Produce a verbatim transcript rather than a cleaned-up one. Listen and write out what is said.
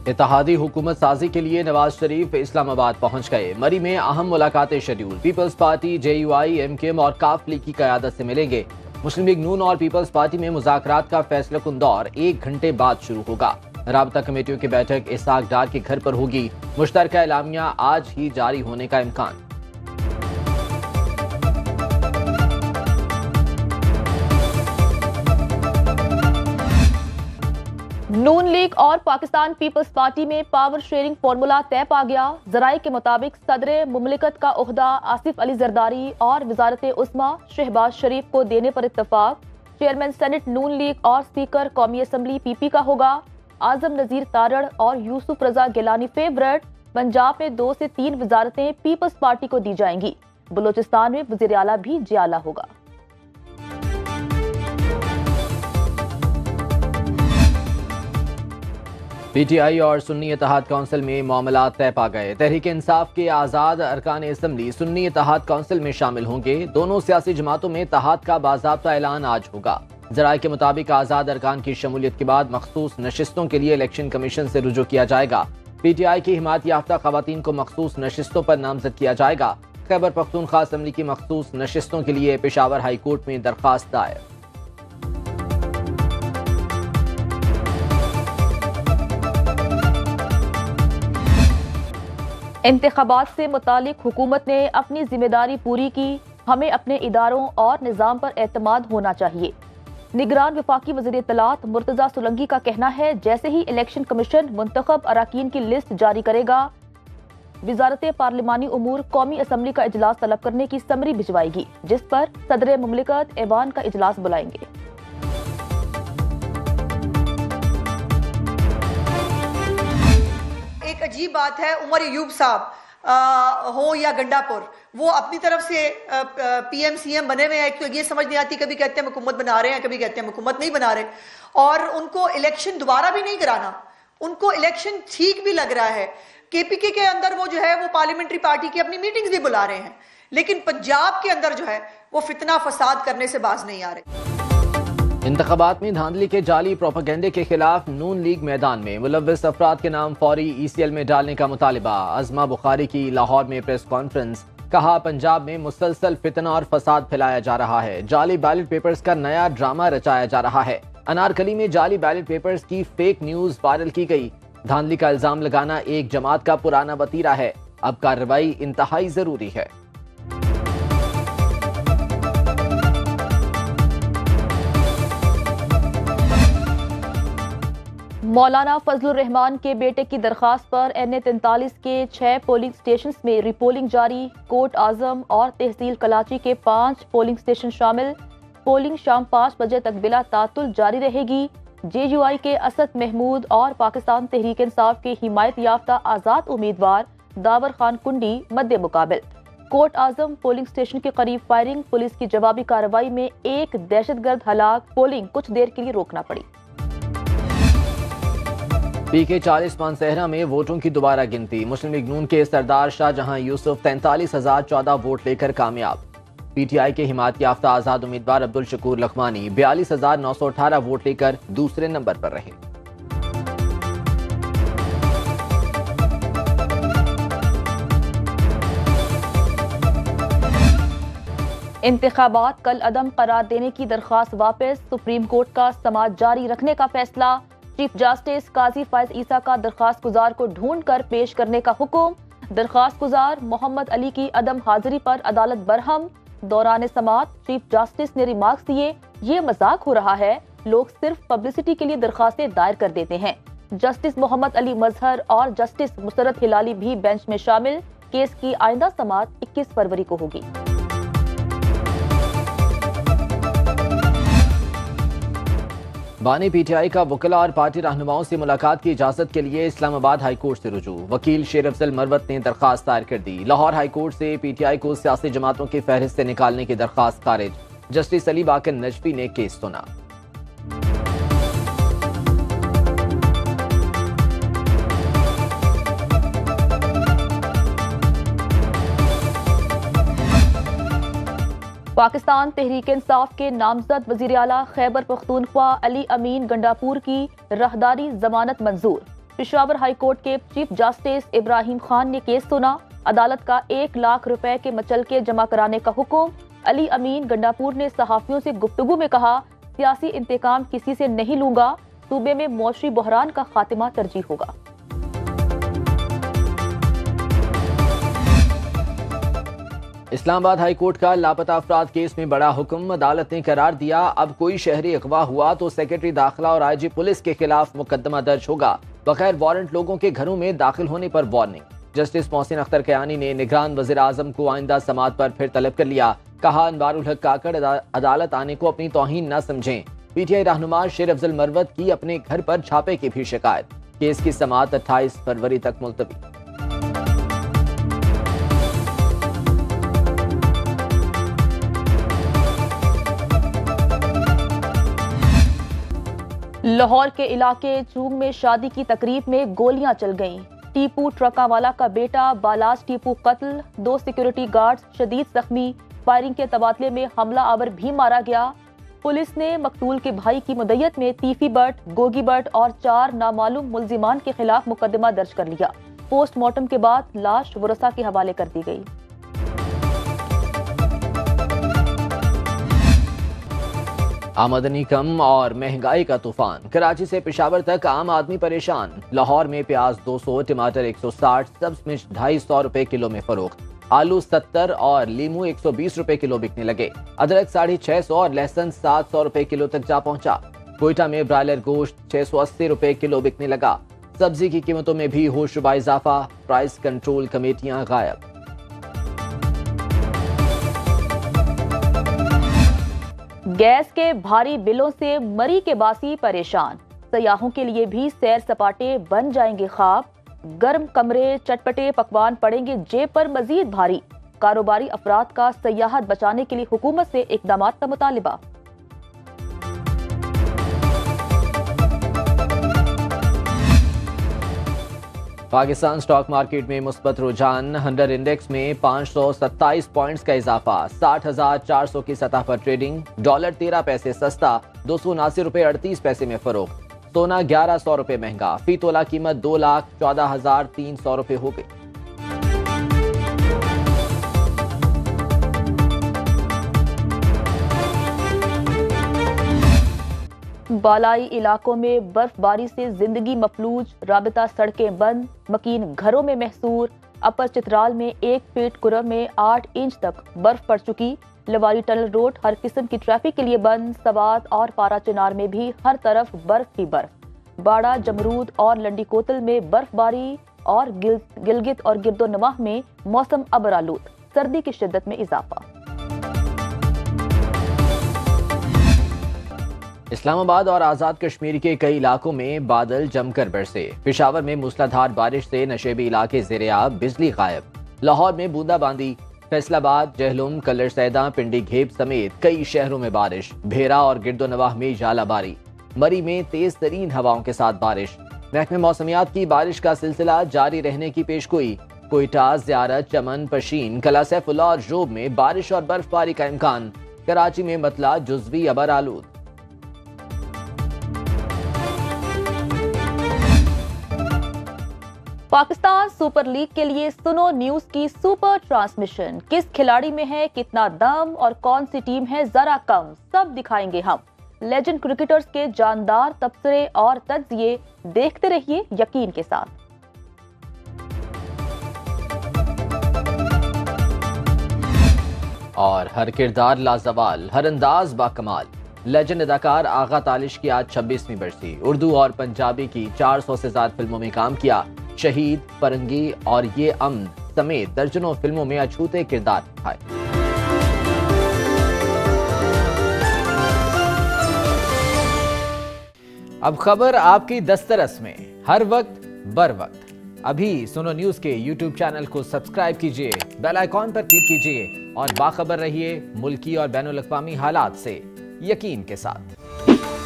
इत्तेहादी हुकूमत साजी के लिए नवाज शरीफ इस्लामाबाद पहुंच गए। मरी में अहम मुलाकातें schedule. Peoples party, J U I, M K M और काफ लीग की क़यादत से मिलेंगे। मुस्लिम लीग नून और पीपल्स पार्टी में मुज़ाकरात का फैसला कुन दौर एक घंटे बाद शुरू होगा। राबता कमेटियों की बैठक इसहाक डार के घर पर होगी। मुश्तरका एलामिया आज ही जारी होने का इम्कान। नून लीग और पाकिस्तान पीपल्स पार्टी में पावर शेयरिंग फॉर्मूला तय पा गया। जराये के मुताबिक सदर मुमलिकत का ओहदा आसिफ अली जरदारी और वजारत उस्मा शहबाज शरीफ को देने पर इत्तफाक। चेयरमैन सेनेट नून लीग और स्पीकर कौमी असम्बली पीपी का होगा। आजम नजीर तारड़ और यूसुफ रजा गिलानी फेवरेट। पंजाब में दो से तीन वजारतें पीपल्स पार्टी को दी जाएंगी। बलोचिस्तान में वज़ीर आला भी जियाला होगा। पीटीआई और सुन्नी इत्तेहाद काउंसिल में मामला तय पा गए। तहरीक इंसाफ के आज़ाद अरकान असम्बली सुन्नी इत्तेहाद काउंसिल में शामिल होंगे। दोनों सियासी जमातों में इत्तेहाद का बाज़ाब्ता ऐलान आज होगा। ज़राए के मुताबिक आज़ाद अरकान की शमूलियत के बाद मखसूस नशिस्तों के लिए इलेक्शन कमीशन से रुजू किया जाएगा। पीटीआई की हिमायत याफ्ता खवातीन को मखसूस नशिस्तों पर नामजद किया जाएगा। खैबर पख्तूनख्वा असम्बली की मखसूस नशिस्तों के लिए पेशावर हाई कोर्ट में दरख्वास्त दायर। इंतखाबात से मुतालिक हुकूमत ने अपनी जिम्मेदारी पूरी की। हमें अपने इदारों और निज़ाम पर एतमाद होना चाहिए। निगरान वफाकी वज़ीर इत्तलात मुर्तज़ा सोलंकी का कहना है, जैसे ही इलेक्शन कमीशन मुंतखब अराकीन की लिस्ट जारी करेगा, वजारत पार्लिमानी उमूर कौमी असम्बली का इजलास तलब करने की समरी भिजवाएगी, जिस पर सदर मुमलिकत ऐवान का इजलास बुलाएंगे। एक अजीब बात है, उमर अयूब साहब हो या गंडापुर, वो अपनी तरफ से पीएम सीएम बने हुए हैं। क्योंकि ये समझ नहीं आती, कभी कहते हैं हुकूमत बना रहे हैं, कभी कहते हैं हुकूमत नहीं बना रहे। और उनको इलेक्शन दोबारा भी नहीं कराना, उनको इलेक्शन ठीक भी लग रहा है। केपीके के अंदर वो जो है वो पार्लियामेंट्री पार्टी की अपनी मीटिंग्स भी बुला रहे हैं, लेकिन पंजाब के अंदर जो है वो फितना फसाद करने से बाज नहीं आ रहे। इंतखाबात में धांधली के जाली प्रोपेगेंडे के खिलाफ नून लीग मैदान में। मुलव्विस अफराद के नाम फौरी ईसीएल में डालने का मुतालिबा। अज़मा बुखारी की लाहौर में प्रेस कॉन्फ्रेंस। कहा, पंजाब में मुसलसल फितना और फसाद फैलाया जा रहा है। जाली बैलेट पेपर्स का नया ड्रामा रचाया जा रहा है। अनारकली में जाली बैलेट पेपर्स की फेक न्यूज वायरल की गई। धांधली का इल्जाम लगाना एक जमात का पुराना वतीरा है। अब कार्रवाई इंतहाई जरूरी है। मौलाना फजलुर रहमान के बेटे की दरखास्त पर एन ए तैंतालीस के छह पोलिंग स्टेशन में रिपोलिंग जारी। कोट आजम और तहसील कलाची के पांच पोलिंग स्टेशन शामिल। पोलिंग शाम पाँच बजे तक बिला तातुल जारी रहेगी। जे यू आई के असद महमूद और पाकिस्तान तहरीक इंसाफ के हिमायत याफ्ता आज़ाद उम्मीदवार दावर खान कुंडी मद्दे मुकाबिल। कोट आजम पोलिंग स्टेशन के करीब फायरिंग। पुलिस की जवाबी कार्रवाई में एक दहशतगर्द हलाक। पोलिंग कुछ देर के लिए रोकना पड़ी। पी के चालीस मानसहरा में वोटों की दोबारा गिनती। मुस्लिम लीग नून के सरदार शाहजहां यूसुफ तैंतालीस हजार चौदह वोट लेकर कामयाब। पीटीआई के हिमायत याफ्ता आजाद उम्मीदवार अब्दुल शकूर लखमानी बयालीस हजार नौ सौ अठारह वोट लेकर दूसरे नंबर पर रहे। इंतखाबात कल अदम करार देने की दरख्वास्त वापस। सुप्रीम कोर्ट का समाअत जारी रखने का फैसला। चीफ जस्टिस काजी फायज ईसा का दरखास्त गुजार को ढूंढ कर पेश करने का हुक्म। दरखास्त गुजार मोहम्मद अली की अदम हाजिरी पर अदालत बरहम। दौरान समाअत चीफ जस्टिस ने रिमार्क्स दिए, ये मजाक हो रहा है, लोग सिर्फ पब्लिसिटी के लिए दरखास्तें दायर कर देते हैं। जस्टिस मोहम्मद अली मजहर और जस्टिस मुसरत हिलाली भी बेंच में शामिल। केस की आइंदा समाअत इक्कीस फरवरी को होगी। बानी पीटीआई का वकला और पार्टी रहनुमाओं से मुलाकात की इजाजत के लिए इस्लामाबाद हाई कोर्ट से रुजू। वकील शेर अफजल मरवत ने दरखास्त दायर कर दी। लाहौर हाई कोर्ट से पीटीआई को सियासी जमातों की फहरिस्त से निकालने की दरखास्त खारिज। जस्टिस अली बाकर नजफी ने केस सुना। पाकिस्तान तहरीक इंसाफ के नामजद वजीर आला खैबर पख्तूनख्वा अली अमीन गंडापुर की राहदारी जमानत मंजूर। पेशावर हाई कोर्ट के चीफ जस्टिस इब्राहिम खान ने केस सुना। अदालत का एक लाख रुपए के मचलके जमा कराने का हुक्म। अली अमीन गंडापुर ने सहाफियों से गुफ्तगू में कहा, सियासी इंतकाम किसी से नहीं लूंगा, सूबे में मौशरी बहरान का खात्मा तरजीह होगा। इस्लामाबाद हाई कोर्ट का लापता अफराद केस में बड़ा हुक्म। अदालत ने करार दिया, अब कोई शहरी अगवा हुआ तो सेक्रेटरी दाखिला और आईजी पुलिस के खिलाफ मुकदमा दर्ज होगा। बगैर वारंट लोगों के घरों में दाखिल होने पर वार्निंग। जस्टिस मोहसिन अख्तर कयानी ने निगरान वज़ीर आज़म को आइंदा समात पर फिर तलब कर लिया। कहा, अनवारुल हक काकड़ अदालत आने को अपनी तौहीन न समझें। पीटीआई रहनुमा शेर अफजल मरवत की अपने घर पर छापे की भी शिकायत। केस की समात अट्ठाईस फरवरी तक मुलतवी। लाहौर के इलाके चूंग में शादी की तकरीब में गोलियां चल गईं। टीपू ट्रकावाला का बेटा बालाज टीपू कत्ल, दो सिक्योरिटी गार्ड्स शदीद जख्मी। फायरिंग के तबादले में हमला आवर भी मारा गया। पुलिस ने मकतूल के भाई की मुद्दत में तीफी बट, गोगी बट और चार नामालूम मुल्जिमान के खिलाफ मुकदमा दर्ज कर लिया। पोस्टमार्टम के बाद लाश वरसा के हवाले कर दी गई। आमदनी कम और महंगाई का तूफान। कराची से पेशावर तक आम आदमी परेशान। लाहौर में प्याज दो सौ, टमाटर एक सौ साठ, सब्ज मिर्च ढाई सौ रुपए किलो में फरोख्त। आलू सत्तर और लीमू एक सौ बीस रुपए किलो बिकने लगे। अदरक साढ़े छह सौ और लहसुन सात सौ रुपए किलो तक जा पहुंचा। कोयटा में ब्रायलर गोश्त छह सौ अस्सी रुपए किलो बिकने लगा। सब्जी की कीमतों में भी होशरुबा इजाफा। प्राइस कंट्रोल कमेटियां गायब। गैस के भारी बिलों से मरी के बासी परेशान। सयाहों के लिए भी सैर सपाटे बन जाएंगे ख्वाब। गर्म कमरे, चटपटे पकवान पड़ेंगे जेब पर मजीद भारी। कारोबारी अफराद का सयाहत बचाने के लिए हुकूमत से इकदाम का मुतालिबा। पाकिस्तान स्टॉक मार्केट में मुस्बत रुझान। हंड्रेड इंडेक्स में पाँच सौ सत्ताईस पॉइंट्स का इजाफा। साठ हजार चार सौ की सतह पर ट्रेडिंग। डॉलर तेरह पैसे सस्ता, दो सौ उनासी रुपए अड़तीस पैसे में फरोख्त। सोना ग्यारह सौ रुपए महंगा। फी तोला कीमत दो लाख चौदह हजार तीन सौ रुपए हो गई। बालाई इलाकों में बर्फबारी से जिंदगी मफलूज। राबिता सड़कें बंद, मकीन घरों में महसूर। अपर चित्राल में एक फीट कुरब में आठ इंच तक बर्फ पड़ चुकी। लवारी टनल रोड हर किस्म की ट्रैफिक के लिए बंद। सवात और पारा चिनार में भी हर तरफ बर्फ ही बर्फ। बाड़ा, जमरूद और लंडी कोतल में बर्फबारी और गिल, गिलगित और गिरदोनवाह में मौसम अबर आलूद। सर्दी की शिद्दत में इजाफा। इस्लामाबाद और आजाद कश्मीर के कई इलाकों में बादल जमकर बरसे। पेशावर में मूसलाधार बारिश से नशेबी इलाके ज़ेरे-आब, बिजली गायब। लाहौर में बूंदाबांदी। फैसलाबाद, जहलुम, कल्लर सैदा, पिंडी घेब समेत कई शहरों में बारिश। भेरा और गिरदोनवाह में जालाबारी। मरी में तेज तरीन हवाओं के साथ बारिश। महकमे मौसमियात की बारिश का सिलसिला जारी रहने की पेशगोई। कोयटा, ज़ियारत, चमन, पशीन, कला सैफुल्ला और जोब में बारिश और बर्फबारी का इम्कान। कराची में मतला जुज़वी अबर आलूद। पाकिस्तान सुपर लीग के लिए सुनो न्यूज की सुपर ट्रांसमिशन। किस खिलाड़ी में है कितना दम और कौन सी टीम है जरा कम, सब दिखाएंगे हम। लेजेंड क्रिकेटर्स के जानदार तबसरे और तज्जिए देखते रहिए यकीन के साथ। और हर किरदार लाजवाल, हर अंदाज बाकमाल। लेजेंड अदाकार आगा तालिश की आज छब्बीसवीं बरसी। उर्दू और पंजाबी की चार सौ से ज्यादा फिल्मों में काम किया। शहीद, परंगी और ये अमन समेत दर्जनों फिल्मों में अछूते किरदार निभाए। अब खबर आपकी दस्तरस में, हर वक्त बर वक्त। अभी सुनो न्यूज के यूट्यूब चैनल को सब्सक्राइब कीजिए, बेल आइकॉन पर क्लिक कीजिए और बाखबर रहिए मुल्की और बैनुल अक़वामी हालात से यकीन के साथ।